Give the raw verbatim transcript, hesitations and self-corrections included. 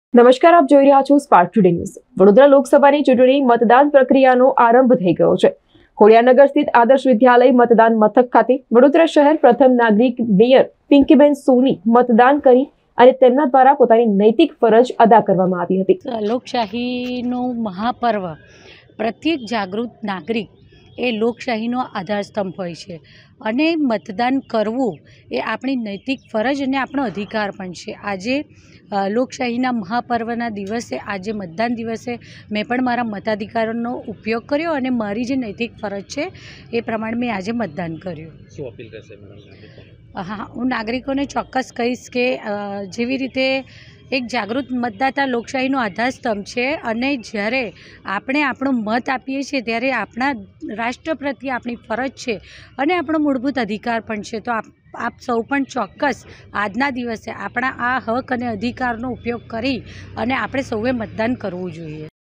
નમસ્કાર, આપ જોઈ રહ્યા છો સ્પાર્ક ટુડે ન્યૂઝ। વડોદરા લોકસભાની ચૂંટણી મતદાન પ્રક્રિયાનો આરંભ થઈ ગયો છે। ખોડિયારનગર સ્થિત આદર્શ વિદ્યાલય મતદાન મથક ખાતે વડોદરા શહેર પ્રથમ નાગરિક મેયર પિંકીબેન સોની મતદાન કરી અને તેમના દ્વારા પોતાની નૈતિક ફરજ અદા કરવામાં આવી હતી। લોકશાહીનું મહાપર્વ પ્રત્યેક જાગૃત નાગરિક એ લોકશાહીનો આધારસ્તંભ હોય છે અને મતદાન કરવું એ આપણી નૈતિક ફરજ અને આપણો અધિકાર પણ છે। આજે લોકશાહીના મહાપર્વના દિવસે આજે મતદાન દિવસે મેં પણ મારા મતાધિકારનો ઉપયોગ કર્યો અને મારી જે નૈતિક ફરજ છે એ પ્રમાણે મેં આજે મતદાન કર્યું। શું અપીલ કરશે મેડમ? હા, હું નાગરિકોને ચોક્કસ કહીશ કે જેવી રીતે એક જાગૃત મતદાતા લોકશાહીનો આધારસ્તંભ છે અને જ્યારે આપણે આપણો મત આપીએ છીએ ત્યારે આપણા રાષ્ટ્ર પ્રત્યે આપણી ફરજ છે અને આપણો મૂળભૂત અધિકાર પણ છે। તો આપ આપ સૌ પણ ચોક્કસ આજના દિવસે આપણા આ હક અને અધિકારનો ઉપયોગ કરી અને આપણે સૌએ મતદાન કરવું જોઈએ।